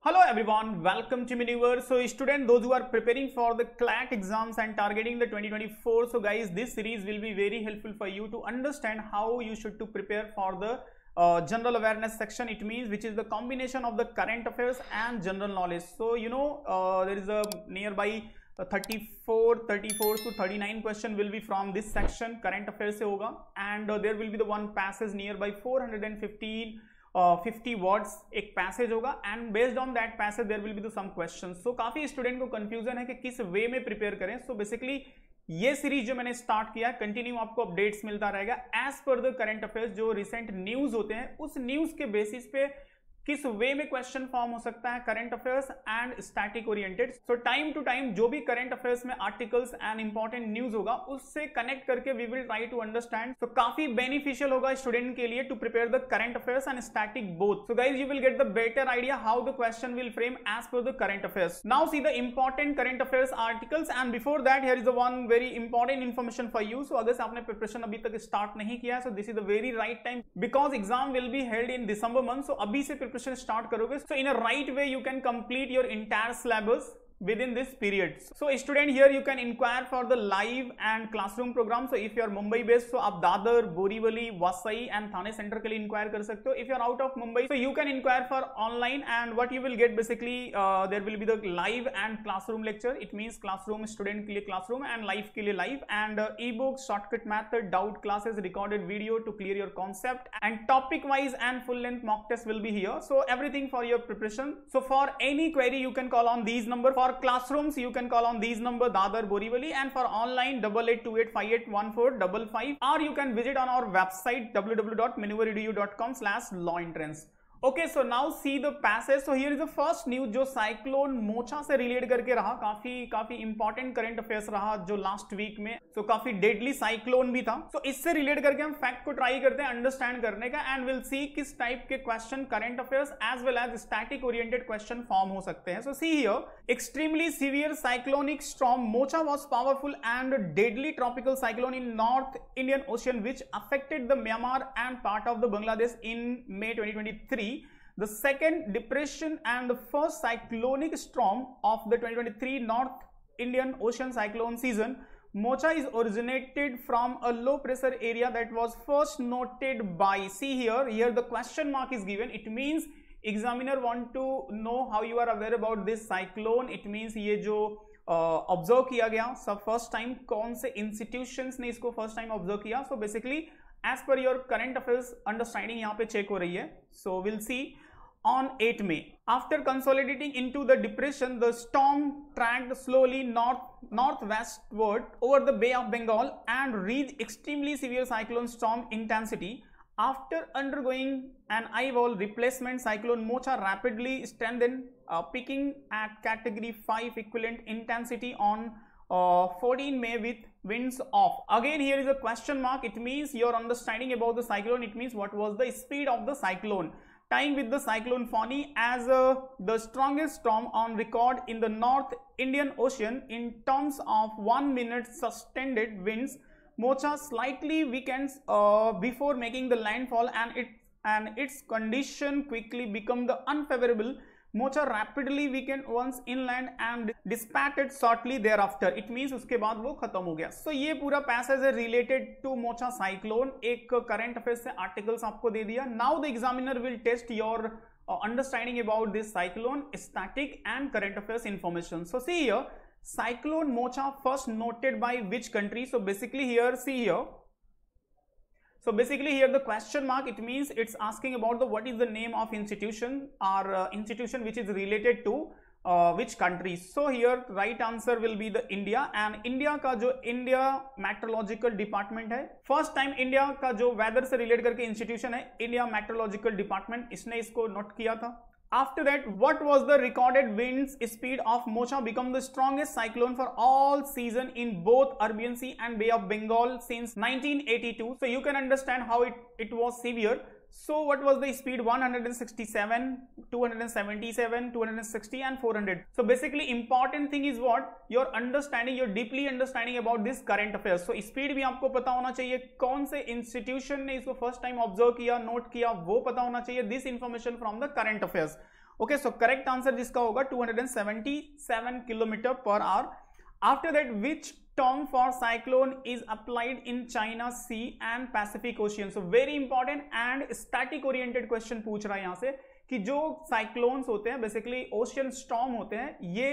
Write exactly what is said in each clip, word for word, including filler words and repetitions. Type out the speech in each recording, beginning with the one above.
Hello everyone, welcome to Miniverse. So student, those who are preparing for the C L A T exams and targeting the twenty twenty-four, so guys, this series will be very helpful for you to understand how you should to prepare for the uh, general awareness section. It means which is the combination of the current affairs and general knowledge. So you know uh, there is a nearby uh, thirty-four, thirty-four to thirty-nine question will be from this section, current affairs se hoga, and uh, there will be the one passage nearby four hundred fifteen fifty words एक passage होगा and based on that passage there will be the some questions. So काफी student को confusion है कि किस वे में prepare करें. So so basically ये सीरीज जो मैंने स्टार्ट किया, कंटिन्यू आपको अपडेट्स मिलता रहेगा as per the current affairs. जो रिसेंट न्यूज होते हैं उस न्यूज के बेसिस पे किस वे में क्वेश्चन फॉर्म हो सकता है current affairs and static oriented. So time to time जो भी करंट अफेयर्स में आर्टिकल्स एंड इंपॉर्टेंट न्यूज होगा उससे कनेक्ट करके we will try to understand. तो काफी बेनिफिशियल होगा स्टूडेंट के लिए to prepare the current affairs and static both. So guys, you will get the better idea how the question will frame as per the current affairs. Now see the important current affairs articles and before that here is the one very important information for you. So अगर आपने preparation अभी तक start नहीं किया है, so this is the very right time because exam will be held in December month. So अभी से preparation start करोगे. So in a right way you can complete your entire syllabus within this period. So student, here you can inquire for the live and classroom program. So if you are Mumbai based, so आप Dadar, Borivali, Vasai and Thane centre के लिए inquire कर सकते हो. If you are out of Mumbai, so you can inquire for online, and what you will get basically uh, there will be the live and classroom lecture. It means classroom student के लिए classroom and live के लिए live, and uh, ebook, shortcut method, doubt classes, recorded video to clear your concept, and topic wise and full length mock test will be here. So everything for your preparation. So for any query you can call on these number. For classrooms you can call on these number, Dadar, Borivali, and for online double eight two eight five eight one four five five, or you can visit on our website w w w dot miniver edu dot com slash law entrance. Okay, so now see the passage. So here is the first news जो cyclone Mocha से relate करके रहा. काफी काफी important current affairs रहा जो last week में. So so, काफी डेडली साइक्लोन भी था. सो so, इससे रिलेट करके हम फैक्ट को ट्राई करते हैं अंडरस्टैंड करने का, एंड विल सी किस टाइप के question current affairs as well as static oriented question form हो सकते हैं. So see here, extremely severe cyclonic storm Mocha was powerful and deadly tropical cyclone in North Indian Ocean which affected the Myanmar and part of the Bangladesh in May twenty twenty-three. The second depression and the first cyclonic storm of the twenty twenty-three North Indian Ocean cyclone season. Mocha is originated from a low pressure area that was first noted by, see here, here the question mark is given. It means examiner want to know how you are aware about this cyclone. It means ये जो observe uh, किया गया सब first time कौन से institutions ने इसको first time observe किया. So basically as per your current affairs understanding यहाँ पे चेक हो रही है. So will see on eighth May. After consolidating into the depression, the storm tracked slowly north northwestward over the Bay of Bengal and reached extremely severe cyclone storm intensity. After undergoing an eye-wall replacement, cyclone Mocha rapidly strengthened, uh, peaking at category five equivalent intensity on uh, fourteenth May with winds off. Again, here is a question mark. It means your understanding about the cyclone. It means what was the speed of the cyclone. Tying with the cyclone Fani as uh, the strongest storm on record in the North Indian Ocean in terms of one minute sustained winds. Mocha slightly weakens uh, before making the landfall, and it and its condition quickly become the unfavorable. Mocha rapidly weakened once inland and dissipated shortly thereafter. It means उसके बाद वो खत्म हो गया. So ये पूरा passage है related to Mocha cyclone. एक करंट अफेयर्स से आर्टिकल्स आपको दे दिया. Now the examiner will test your uh, understanding about this cyclone, static and current affairs information. So see here, cyclone Mocha first noted by which country? So basically here, see here. So basically here the question mark, it means it's asking about the what is the name of institution or uh, institution which is related to uh, which country. So here right answer will be the India, and India का जो India Meteorological Department है, first time India का जो weather से relate करके institution है India Meteorological Department, इसने इसको note किया था. After that, what was the recorded winds speed of Mocha become the strongest cyclone for all season in both Arabian Sea and Bay of Bengal since nineteen eighty-two. So you can understand how it, it was severe. So what was the speed? one hundred sixty-seven, two hundred seventy-seven, two hundred sixty and four hundred. So basically important thing is what? Your understanding, your deeply understanding about this current affairs. So speed भी आपको पता होना चाहिए, कौन से institution ने इसको first time observe किया, note किया, वो पता होना चाहिए. This information from the current affairs. Okay, so correct answer जिसका होगा two hundred seventy seven kilometre per hour. After that which term for cyclone is applied in China Sea and Pacific Ocean. So very important and static oriented question पूछ रहा है यहाँ से कि जो cyclones होते हैं बेसिकली ocean storm होते हैं, ये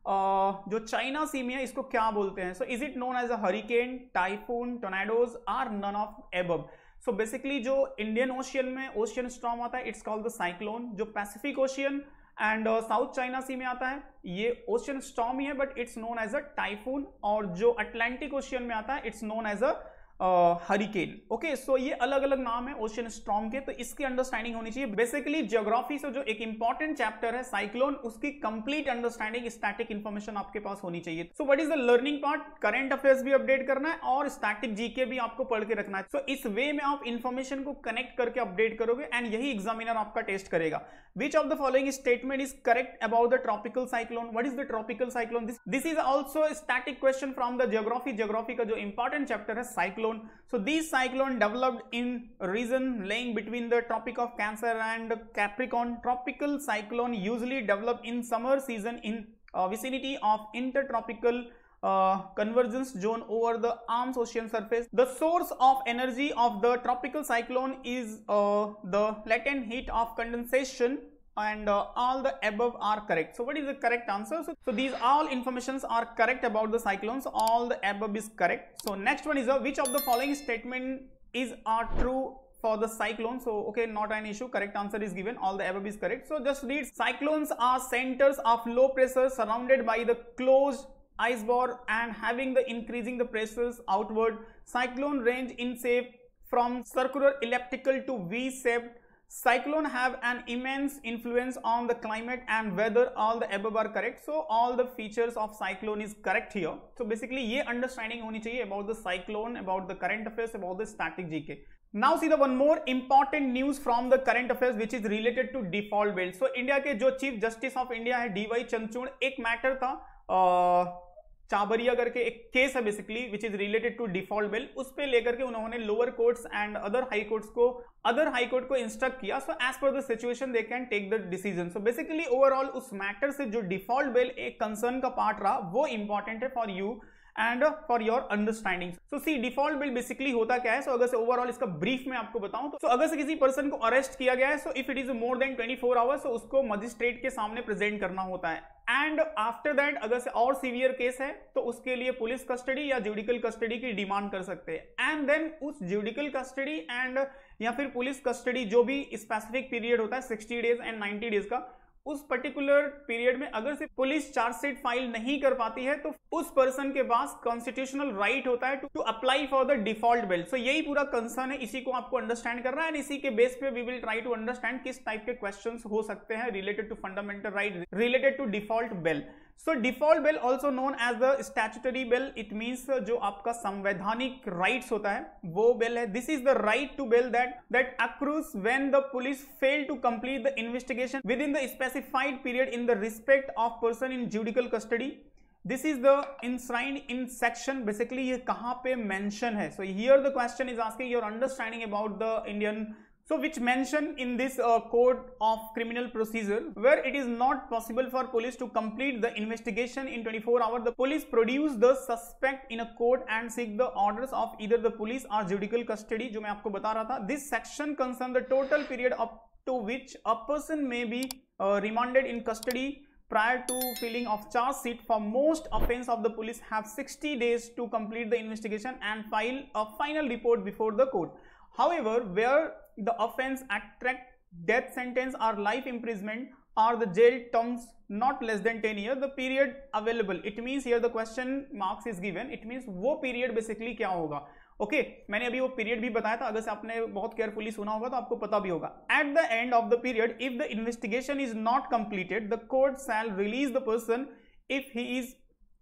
uh, जो चाइना सी में है इसको क्या बोलते हैं? So is it known as a hurricane, typhoon, tornadoes or none of above? So basically जो इंडियन ओशियन में ओशियन स्टॉर्म आता है इट्स कॉल्ड द साइक्लोन. जो Pacific Ocean and South China Sea में आता है ये ओशियन स्टॉर्म ही है but it's known as a typhoon. और जो अटलांटिक ओशियन में आता है it's known as a hurricane. Okay, so ये अलग अलग नाम है ओशियन स्टॉर्म के, तो इसकी अंडरस्टैंडिंग होनी चाहिए. बेसिकली ज्योग्राफी से जो एक इंपॉर्टेंट चैप्टर है साइक्लोन, उसकी कंप्लीट अंडरस्टैंडिंग स्टैटिक इंफॉर्मेशन आपके पास होनी चाहिए. So what is the learning part? Current affairs भी अपडेट करना है और स्टैटिक जीके भी आपको पढ़ के रखना है. सो so, इस वे में आप इंफॉर्मेशन को कनेक्ट करके अपडेट करोगे एंड यही एग्जामिनर आपका टेस्ट करेगा. Which of the following statement is correct about the tropical cyclone? What is the tropical cyclone? This this is also a static question from the geography. Geography का जो important chapter है cyclone. So these cyclone developed in region lying between the Tropic of Cancer and Capricorn. Tropical cyclone usually develop in summer season in uh, vicinity of intertropical Uh, convergence zone over the arms ocean surface. The source of energy of the tropical cyclone is uh, the latent heat of condensation, and uh, all the above are correct. So what is the correct answer? So, so these all informations are correct about the cyclones. All the above is correct. So next one is uh, which of the following statement is are true for the cyclone? So okay, not an issue, correct answer is given, all the above is correct. So just read, cyclones are centers of low pressure surrounded by the closed iceberg and having the increasing the pressures outward. Cyclone range in shape from circular elliptical to V-shaped. Cyclone have an immense influence on the climate and weather. All the above are correct. So all the features of cyclone is correct here. So basically ये understanding होनी चाहिए about the cyclone, about the current affairs, about the static G K. Now see the one more important news from the current affairs which is related to default bail. So India के जो chief justice of India D Y वाई चंद्रचूड़, एक matter था uh, Chhabria करके एक case है basically which is related to default bail, उस पे लेकर के उन्होंने lower courts and other high courts को अदर हाई कोर्ट को इंस्ट्रक्ट किया. So as per the situation they can take the decision. So basically overall उस मैटर से जो डिफॉल्ट बिल एक कंसर्न का पार्ट रहा वो इंपॉर्टेंट है for you and for your understanding. So see default bail basically होता क्या है? सो so, अगर से ओवरऑल इसका ब्रीफ में आपको बताऊं तो so, अगर से किसी पर्सन को अरेस्ट किया गया है, so if it is more than twenty four hours, तो उसको मजिस्ट्रेट के सामने प्रेजेंट करना होता है. एंड आफ्टर दैट अगर से और सीवियर केस है तो उसके लिए पुलिस कस्टडी या जुडिकल कस्टडी की डिमांड कर सकते हैं. एंड देन उस जुडिकल कस्टडी एंड या फिर पुलिस कस्टडी जो भी स्पेसिफिक पीरियड होता है sixty days and ninety days का, उस पर्टिकुलर पीरियड में अगर से पुलिस चार्जशीट फाइल नहीं कर पाती है तो उस पर्सन के पास कॉन्स्टिट्यूशनल राइट होता है to apply for the default bail. So यही पूरा कंसर्न है, इसी को आपको अंडरस्टैंड करना है एंड इसी के बेस पे we will try to understand किस टाइप के क्वेश्चंस हो सकते हैं related to fundamental right related to default bail. So default bail also known as the statutory bail. It means जो आपका संवैधानिक राइट्स होता है वो बिल है. This is the right to bail that that accrues when the police fail to complete the investigation within the specified period in the respect of person in judicial custody. This is the enshrined in section. Basically ये कहां पे mention है? So here the question is asking your understanding about the Indian, so which mentioned in this uh, code of criminal procedure where it is not possible for police to complete the investigation in twenty-four hours. The police produce the suspect in a court and seek the orders of either the police or judicial custody, जो मैं आपको बता रहा था. This section concern the total period up to which a person may be uh, remanded in custody prior to filing of charge sheet. For most offense of the police have sixty days to complete the investigation and file a final report before the court. However, where the offense attract death sentence or life imprisonment or the jail terms not less than ten years, the period available. It means here the question marks is given. It means वो period basically क्या होगा? Okay okay, मैंने अभी वो period भी बताया था, अगर से आपने बहुत केयरफुली सुना होगा तो आपको पता भी होगा. At the end of the period if the investigation is not completed the court shall release the person if he is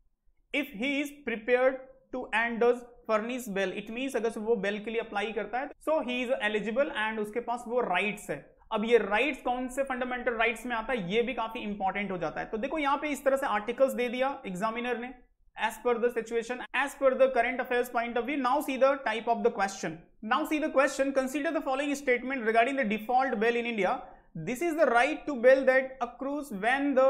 if he is prepared to and does furnish bail. It means अगर से वो bail के लिए apply करता है so he is eligible and उसके पास वो राइट्स है. अब ये राइट्स कौन से फंडामेंटल राइट्स में आता है ये भी काफी इंपॉर्टेंट हो जाता है. तो देखो यहाँ पे इस तरह से आर्टिकल्स दे दिया एग्जामिनर ने as per the situation, as per the current affairs point of view. Now see the type of the question. Now see the question. Consider the following statement regarding the default bail in India. This is the right to bail that accrues when the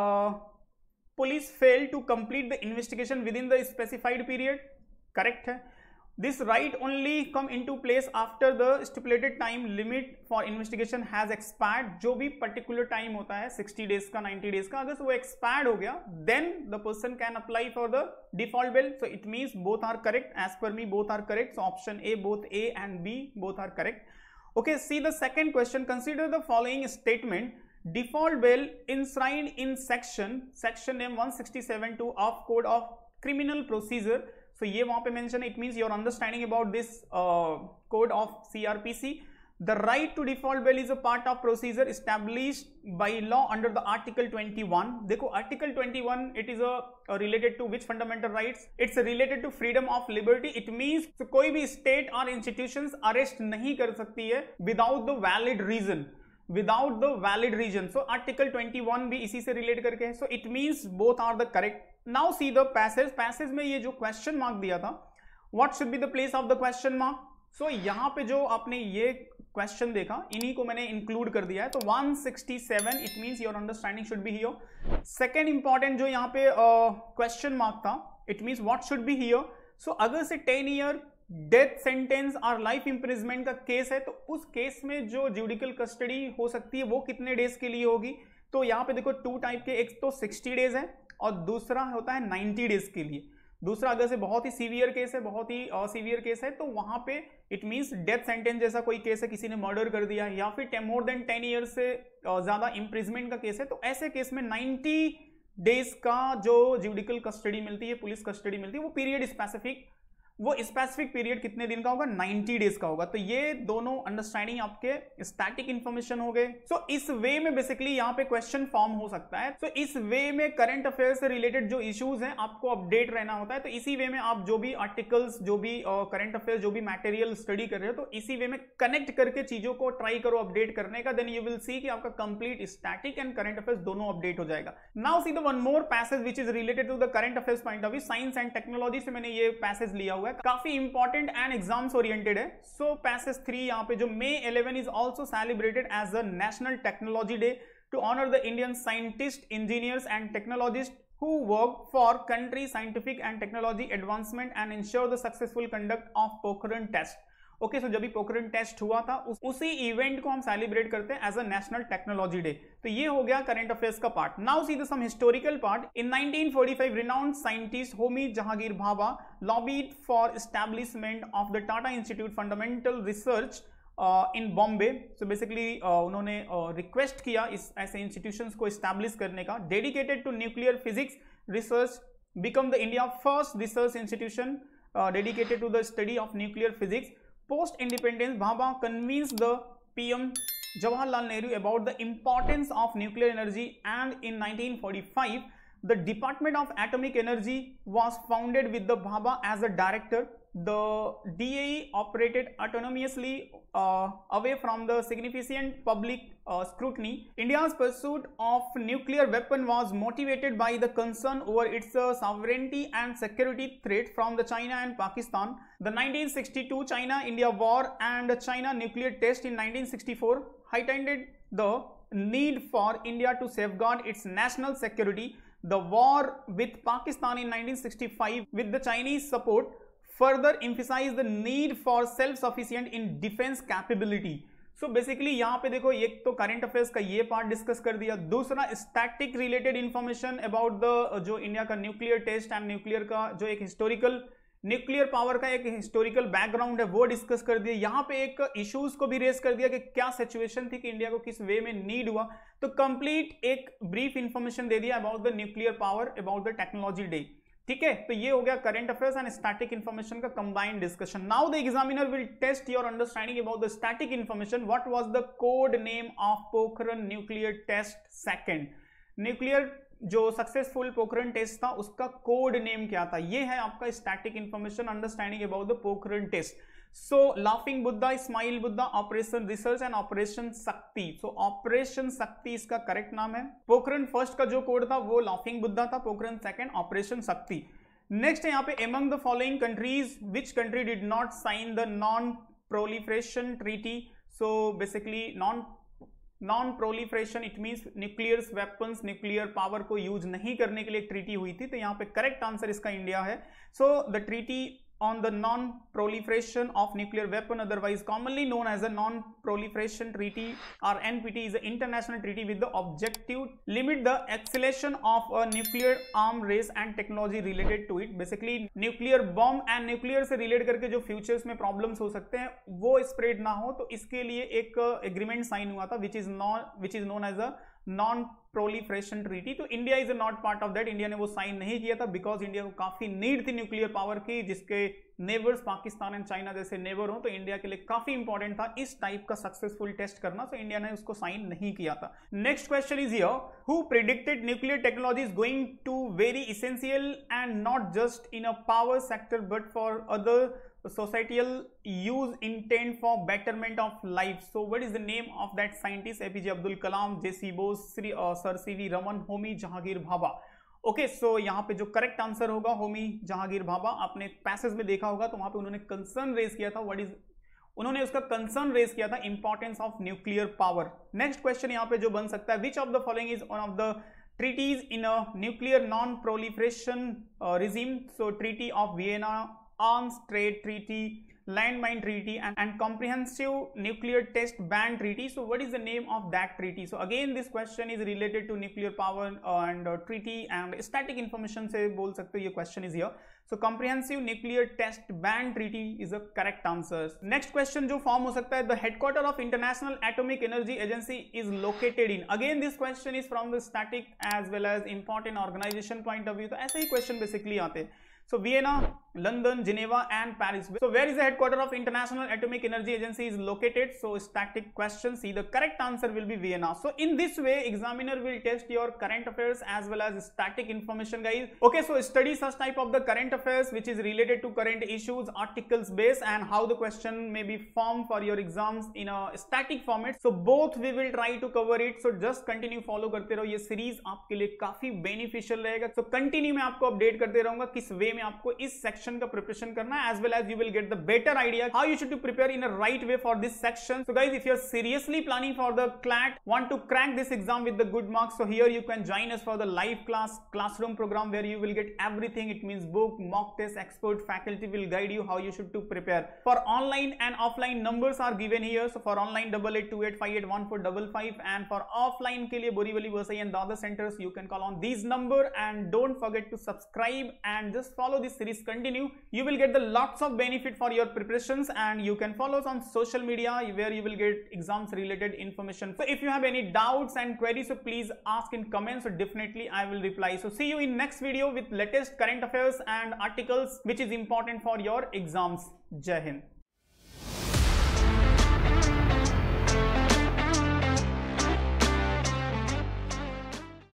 police fail to complete the investigation within the specified period, correct है। This right only come into place after the stipulated time limit for investigation has expired, जो भी particular time होता है sixty days का, ninety days का, अगर वो expired हो गया then the person can apply for the default bail. So it means both are correct, as per me both are correct. So option A, both A and B both are correct. Okay, see the second question, consider the following statement, default bail enshrined in section section name one sixty-seven two of code of criminal procedure। so ये वहां पे mention है, it means your understanding about this uh, code of C R P C। the right to default bail is a part of procedure established by law under the article twenty-one। देखो article twenty-one it is a, a related to which fundamental rights, it's a related to freedom of liberty। it means so कोई भी state or institutions arrest नहीं कर सकती है without the valid reason, without the valid reason. So article twenty one भी इसी से relate करके है। So it means both are the correct. Now see the passage, passage में ये जो क्वेश्चन मार्क दिया था, what should be the place of the question mark. So यहाँ पे जो आपने ये क्वेश्चन देखा, इन्हीं को मैंने इंक्लूड कर दिया है। तो one sixty-seven, it means your understanding should be here. Second important जो यहाँ पे क्वेश्चन uh, मार्क था, it means what should be here. So अगर से टेन ईयर डेथ सेंटेंस और लाइफ इंप्रिजमेंट का केस है, तो उस केस में जो जुडिकल कस्टडी हो सकती है वो कितने डेज के लिए होगी। तो यहाँ पे देखो टू टाइप के, एक तो सिक्सटी डेज है और दूसरा होता है नाइंटी डेज के लिए। दूसरा अगर से बहुत ही सीवियर केस है, बहुत ही सीवियर केस है, तो वहां पे इट मींस डेथ सेंटेंस जैसा कोई केस है, किसी ने मर्डर कर दिया या फिर मोर देन टेन ईयर से ज्यादा इंप्रिजमेंट का केस है, तो ऐसे केस में नाइंटी डेज का जो जुडिकल कस्टडी मिलती है, पुलिस कस्टडी मिलती है, वो पीरियड स्पेसिफिक, वो स्पेसिफिक पीरियड कितने दिन का होगा, नाइंटी डेज का होगा। तो ये दोनों अंडरस्टैंडिंग आपके स्टैटिक इंफॉर्मेशन हो गए। सो so, इस वे में बेसिकली यहाँ पे क्वेश्चन फॉर्म हो सकता है। सो so, इस वे में करंट अफेयर से रिलेटेड जो इश्यूज हैं आपको अपडेट रहना होता है। तो इसी वे में आप जो भी आर्टिकल्स, जो भी करंट uh, अफेयर, जो भी मटेरियल स्टडी कर रहे हो, तो इसी वे में कनेक्ट करके चीजों को ट्राई करो अपडेट करने का। देन यू विल सी कि आपका complete static and current affairs दोनों अपडेट हो जाएगा। Now see the one more passage which is related to the current affairs point of view. Science and technology से मैंने ये पैसेज लिया हुआ है, काफी इंपॉर्टेंट एंड एग्जाम्स ओरिएंटेड है। सो पैसेज थ्री यहाँ पे जो May eleven is also celebrated as a national technology day to honour the Indian scientist, engineers and technologist who work for country scientific and technology advancement and ensure the successful conduct of Pokhran test। Okay, so जब भी Pokhran test हुआ था उस, उसी event को हम celebrate करते हैं as a national technology day. तो ये हो गया करंट अफेयर्स का part. Now see the some historical part. In nineteen forty five renowned scientist Homi Jahangir Bhabha lobbied for establishment of the Tata Institute Fundamental Research in Bombay. So basically उन्होंने request uh, किया इस ऐसे institutions को एस्टैब्लिश करने का। Dedicated to nuclear physics research, become the India first research institution dedicated to the study of nuclear physics. Post independence, Bhabha convinced the P M Jawaharlal Nehru about the importance of nuclear energy, and in nineteen forty-five the Department of Atomic Energy was founded with the Bhabha as a director. The D A E operated autonomously uh, away from the significant public uh, scrutiny. India's pursuit of nuclear weapon was motivated by the concern over its uh, sovereignty and security threat from the China and Pakistan. The nineteen sixty-two China-India war and China nuclear test in nineteen sixty-four heightened the need for India to safeguard its national security. The war with Pakistan in nineteen sixty-five with the Chinese support further emphasize the need for self-sufficient in defense capability। So basically यहाँ पे देखो, एक तो current affairs का ये part discuss कर दिया, दूसरा static related information about the जो इंडिया का न्यूक्लियर टेस्ट एंड न्यूक्लियर का जो एक हिस्टोरिकल न्यूक्लियर पावर का एक हिस्टोरिकल बैकग्राउंड है वो डिस्कस कर दिया। यहाँ पे एक इश्यूज को भी रेस कर दिया कि क्या सिचुएशन थी कि इंडिया को किस वे में नीड हुआ। तो कंप्लीट एक ब्रीफ इंफॉर्मेशन दे दिया about the nuclear power, about the technology day. ठीक है, तो ये हो गया current affairs and static information का combined discussion. Now the examiner will test your understanding about the static information. What was the code name of Pokhran nuclear test second. Nuclear जो successful Pokhran test था उसका कोड नेम क्या था, ये है आपका static information understanding about the Pokhran test. So laughing Buddha, smile Buddha, operation research and operation Shakti. So operation शक्ति इसका करेक्ट नाम है। पोखरण फर्स्ट का जो कोड था वो लाफिंग बुद्धा था, Pokhran second operation Shakti. Next है यहाँ पे among the following countries which country did not sign the non proliferation treaty. So basically non non proliferation, it means nuclear weapons, nuclear power को यूज नहीं करने के लिए एक ट्रीटी हुई थी, तो यहाँ पे करेक्ट आंसर इसका इंडिया है। So the treaty on the non-proliferation of nuclear weapon, otherwise commonly known as a non-proliferation treaty or N P T, is an international treaty with the objective limit the escalation of a nuclear arm race and technology related to it. Basically nuclear bomb and nuclear से relate करके जो futures में problems हो सकते हैं वो spread ना हो, तो इसके लिए एक agreement sign हुआ था which is non which is known as a non proliferation treaty. तो India is not part of that, India ने वो साइन नहीं किया था बिकॉज इंडिया को काफी नीड थी न्यूक्लियर पावर की, जिसके नेबर्स पाकिस्तान एंड चाइना जैसे नेबर हो, तो इंडिया के लिए काफी इंपॉर्टेंट था इस टाइप का सक्सेसफुल टेस्ट करना, तो इंडिया ने उसको साइन नहीं किया था। Next question is here, who predicted nuclear technology is going to very essential and not just in a power sector but for other societal use intent for betterment of life. So what is the name of that scientist? A P J Abdul Kalam, J C Bose, Sri, uh, Sir C V Raman, Homi Jahangir Bhabha. Okay, so यहाँ पे जो correct answer होगा होमी जहांगीर भाभा। आपने passage में देखा होगा तो वहां पे उन्होंने कंसर्न रेज किया था, व्हाट इज उन्होंने उसका कंसर्न रेज किया था importance of nuclear power. Next question यहाँ पे जो बन सकता है, which of the following is one of the treaties in a nuclear non-proliferation uh, regime? So Treaty of Vienna, Arms Trade Treaty, Landmine Treaty, and, and Comprehensive Nuclear Test Ban Treaty. So what is the name of that treaty? So again this question is related to nuclear power uh, and uh, treaty and static information से बोल सकते हो, ये question is here. So Comprehensive Nuclear Test Ban Treaty is a correct answer. Next question जो form हो सकता है, the headquarter of International Atomic Energy Agency is located in. Again this question is from the static as well as important organization point of view, तो ऐसे ही question basically आते हैं। So Vienna, London, Geneva and Paris. So where is the headquarter of International Atomic Energy Agency is located? So static question, see the correct answer will be Vienna. So in this way examiner will test your current affairs as well as static information, guys. Okay, so study such type of the current affairs which is related to current issues, articles base, and how the question may be formed for your exams in a static format. So both we will try to cover it. So just continue follow करते रहो, ये series आपके लिए काफी beneficial रहेगा। So continue मैं आपको update करते रहूंगा किस way में आपको इस सेक्शन का प्रिपरेशन करना है, as well as you will get the better idea how you should to prepare in a right way for this section. So guys, if you are seriously planning for the C L A T, want to crack this exam with the good marks, so here you can join us for the live class classroom program where you will get everything. It means book, mock test, expert faculty will guide you how you should to prepare. For online and offline numbers are given here. So for online double eight two eight five eight one four five five, and for offline के लिए Borivali, Vasai and the other centers you can call on these number, and don't forget to subscribe and just follow this series continue. You will get the lots of benefit for your preparations, and you can follow us on social media where you will get exams related information. So if you have any doubts and queries, so please ask in comments, so definitely I will reply. So see you in next video with latest current affairs and articles which is important for your exams. Jai Hind.